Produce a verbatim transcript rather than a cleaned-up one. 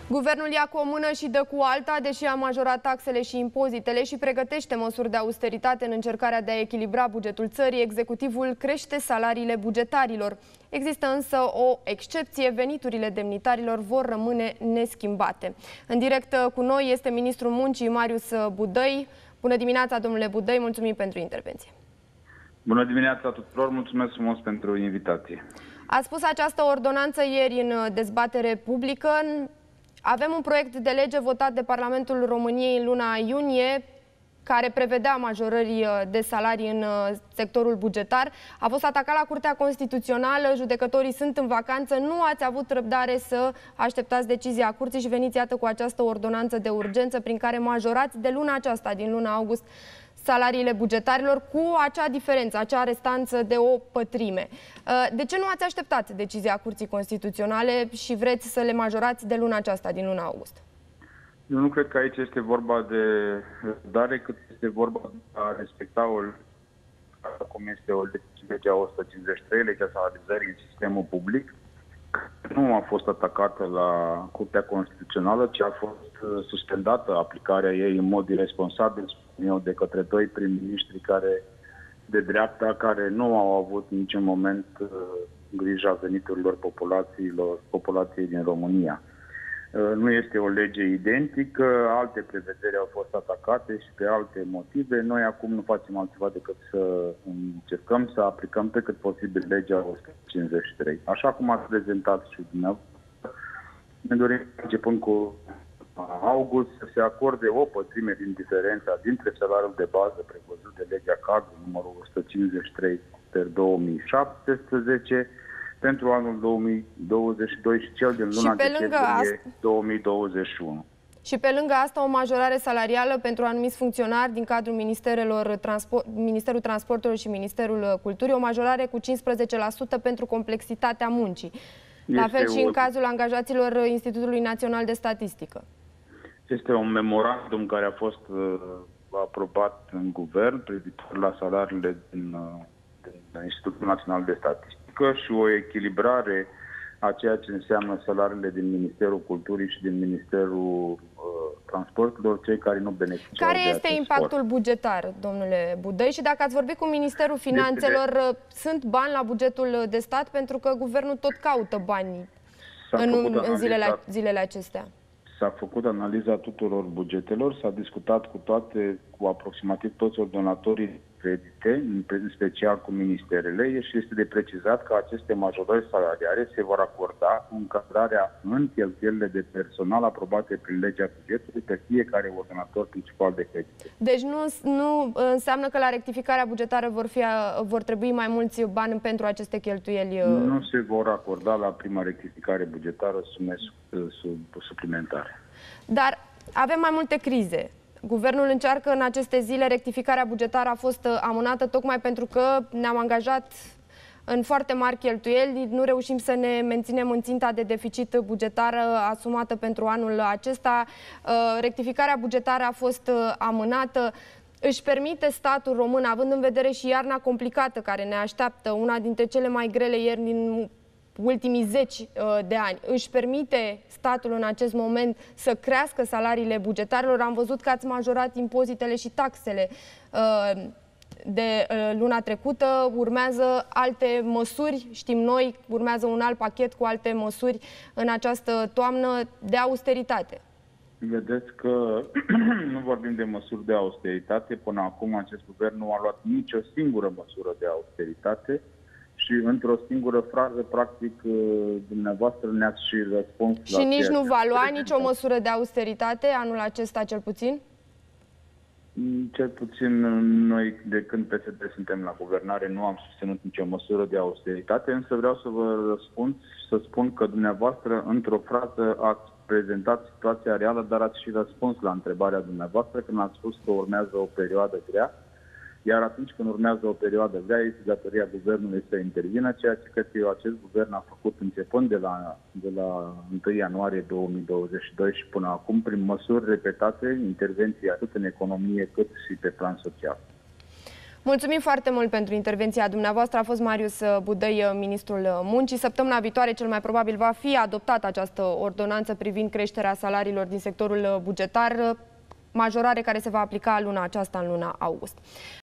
Guvernul ia cu o mână și dă cu alta, deși a majorat taxele și impozitele și pregătește măsuri de austeritate în încercarea de a echilibra bugetul țării. Executivul crește salariile bugetarilor. Există însă o excepție: veniturile demnitarilor vor rămâne neschimbate. În direct cu noi este ministrul muncii, Marius Budăi. Bună dimineața, domnule Budăi, mulțumim pentru intervenție. Bună dimineața tuturor, mulțumesc frumos pentru invitație. Ați spus această ordonanță ieri în dezbatere publică. Avem un proiect de lege votat de Parlamentul României în luna iunie, care prevedea majorări de salarii în sectorul bugetar. A fost atacat la Curtea Constituțională, judecătorii sunt în vacanță, nu ați avut răbdare să așteptați decizia Curții și veniți iată cu această ordonanță de urgență prin care majorați de luna aceasta, din luna august, salariile bugetarilor, cu acea diferență, acea restanță de o pătrime. De ce nu ați așteptat decizia Curții Constituționale și vreți să le majorați de luna aceasta, din luna august? Eu nu cred că aici este vorba de răbdare, cât este vorba de a respecta o, cum este o legea o sută cincizeci și trei, legea salarizării în sistemul public. Nu a fost atacată la Curtea Constituțională, ci a fost suspendată aplicarea ei în mod irresponsabil, spun eu, de către doi prim-ministri care, de dreapta, care nu au avut în niciun moment grija veniturilor populațiilor, populației din România. Nu este o lege identică, alte prevederi au fost atacate și pe alte motive. Noi acum nu facem altceva decât să încercăm să aplicăm pe cât posibil legea o sută cincizeci și trei. Așa cum ați prezentat și dumneavoastră, ne dorim, începând cu august, să se acorde o pătrime din diferența dintre salariul de bază prevăzut de legea cadru numărul o sută cincizeci și trei pe două mii șaptesprezece pentru anul două mii douăzeci și doi și cel din luna decembrie două mii douăzeci și unu. Și pe lângă asta o majorare salarială pentru anumiți funcționari din cadrul Ministerelor Transport, Ministerul Transportului și Ministerul Culturii, o majorare cu cincisprezece la sută pentru complexitatea muncii. Este la fel și o... în cazul angajaților Institutului Național de Statistică. Este un memorandum care a fost uh, aprobat în guvern privitor la salariile din, uh, din Institutul Național de Statistică și o echilibrare a ceea ce înseamnă salariile din Ministerul Culturii și din Ministerul uh, Transporturilor, cei care nu beneficiază. Care este impactul sport. bugetar, domnule Budăi? Și dacă ați vorbit cu Ministerul Finanțelor, de... sunt bani la bugetul de stat? Pentru că guvernul tot caută bani în, în zilele, zilele acestea. S-a făcut analiza tuturor bugetelor, s-a discutat cu toate, cu aproximativ toți ordonatorii credite, în special cu ministerele, și este de precizat că aceste majorări salariare se vor acorda cu încadrarea în cheltuielile de personal aprobate prin legea bugetului pe fiecare ordonator principal de credite. Deci nu, nu înseamnă că la rectificarea bugetară vor, fi, vor trebui mai mulți bani pentru aceste cheltuieli? Nu se vor acorda la prima rectificare bugetară sume suplimentare. Dar avem mai multe crize. Guvernul încearcă în aceste zile, rectificarea bugetară a fost amânată tocmai pentru că ne-am angajat în foarte mari cheltuieli, nu reușim să ne menținem în ținta de deficit bugetar asumată pentru anul acesta. Rectificarea bugetară a fost amânată. Își permite statul român, având în vedere și iarna complicată care ne așteaptă, una dintre cele mai grele ierni din ultimii zeci de ani, își permite statul în acest moment să crească salariile bugetarilor? Am văzut că ați majorat impozitele și taxele de luna trecută, urmează alte măsuri, știm noi, urmează un alt pachet cu alte măsuri în această toamnă de austeritate. Vedeți că nu vorbim de măsuri de austeritate. Până acum acest guvern nu a luat nicio singură măsură de austeritate. Și într-o singură frază, practic, dumneavoastră ne-ați și răspuns. Și nici nu va lua nicio măsură de austeritate anul acesta, cel puțin? Cel puțin noi, de când P S D suntem la guvernare, nu am susținut nicio măsură de austeritate, însă vreau să vă răspund, să spun că dumneavoastră, într-o frază, ați prezentat situația reală, dar ați și răspuns la întrebarea dumneavoastră când ați spus că urmează o perioadă grea. Iar atunci când urmează o perioadă grea, este datoria guvernului să intervină, ceea ce cred că acest guvern a făcut începând de la, de la întâi ianuarie două mii douăzeci și doi și până acum, prin măsuri repetate, intervenții atât în economie cât și pe plan social. Mulțumim foarte mult pentru intervenția dumneavoastră. A fost Marius Budăi, ministrul muncii. Săptămâna viitoare, cel mai probabil, va fi adoptată această ordonanță privind creșterea salariilor din sectorul bugetar, majorare care se va aplica luna aceasta, în luna august.